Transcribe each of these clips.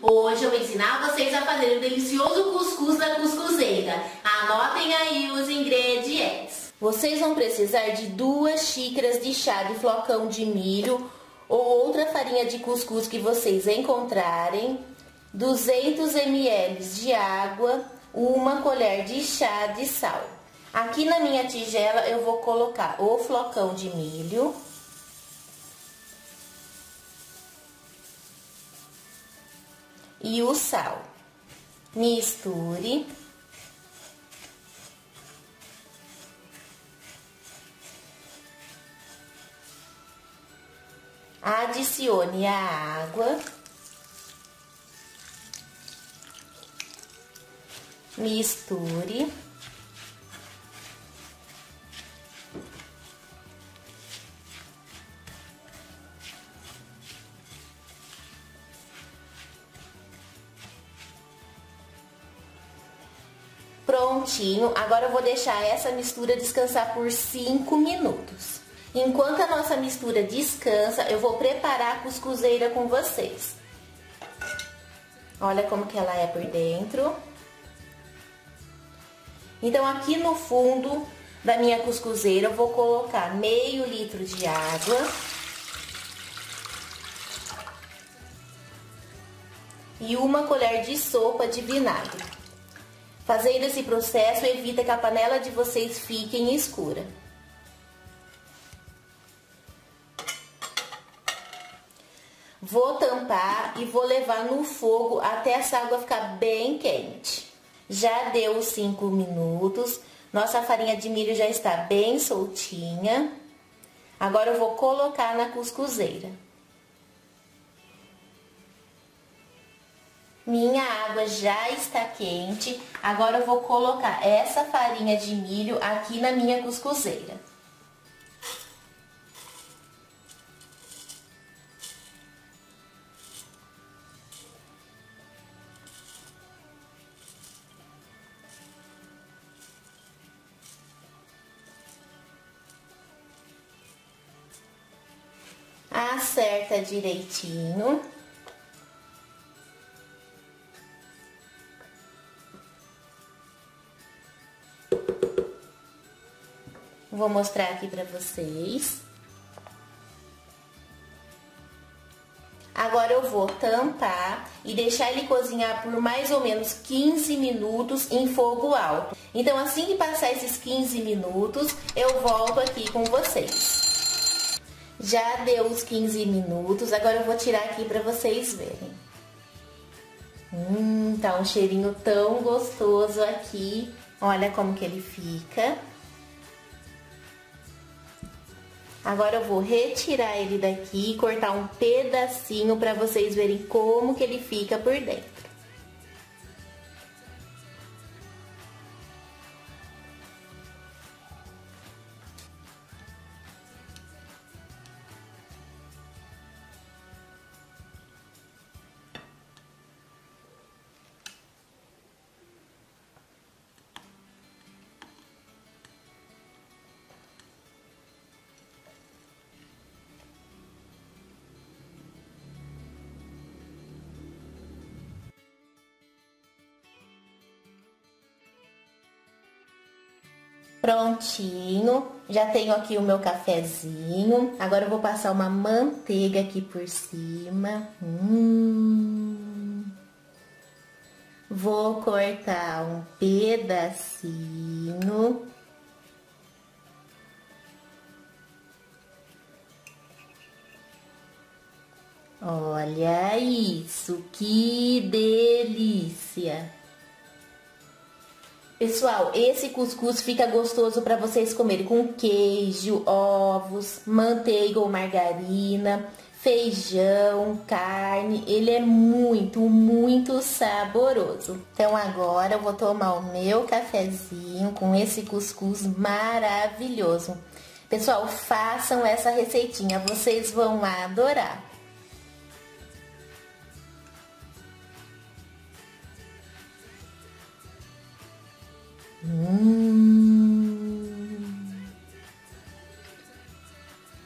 Hoje eu vou ensinar vocês a fazer o delicioso cuscuz da cuscuzeira. Anotem aí os ingredientes. Vocês vão precisar de 2 xícaras de chá de flocão de milho ou outra farinha de cuscuz que vocês encontrarem, 200 ml de água, 1 colher de chá de sal. Aqui na minha tigela eu vou colocar o flocão de milho, e o sal. Misture. Adicione a água. Misture. Prontinho, agora eu vou deixar essa mistura descansar por 5 minutos. Enquanto a nossa mistura descansa, eu vou preparar a cuscuzeira com vocês. Olha como que ela é por dentro. Então aqui no fundo da minha cuscuzeira eu vou colocar meio litro de água. E 1 colher de sopa de vinagre. Fazendo esse processo, evita que a panela de vocês fique escura. Vou tampar e vou levar no fogo até essa água ficar bem quente. Já deu 5 minutos, nossa farinha de milho já está bem soltinha. Agora eu vou colocar na cuscuzeira. Minha água já está quente, agora eu vou colocar essa farinha de milho aqui na minha cuscuzeira. Acerta direitinho. Vou mostrar aqui pra vocês. Agora eu vou tampar e deixar ele cozinhar por mais ou menos 15 minutos em fogo alto. Então assim que passar esses 15 minutos, eu volto aqui com vocês. Já deu os 15 minutos, agora eu vou tirar aqui pra vocês verem. Tá um cheirinho tão gostoso aqui. Olha como que ele fica. Agora eu vou retirar ele daqui e cortar um pedacinho para vocês verem como que ele fica por dentro. Prontinho, já tenho aqui o meu cafezinho. Agora eu vou passar uma manteiga aqui por cima. Vou cortar um pedacinho. Olha isso, que delícia! Pessoal, esse cuscuz fica gostoso para vocês comerem com queijo, ovos, manteiga ou margarina, feijão, carne. Ele é muito saboroso. Então agora eu vou tomar o meu cafezinho com esse cuscuz maravilhoso. Pessoal, façam essa receitinha, vocês vão adorar.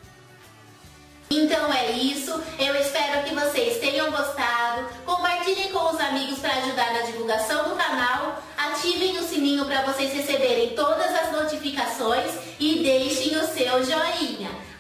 Então é isso, eu espero que vocês tenham gostado. Compartilhem divulgação do canal, ativem o sininho para vocês receberem todas as notificações e deixem o seu joinha.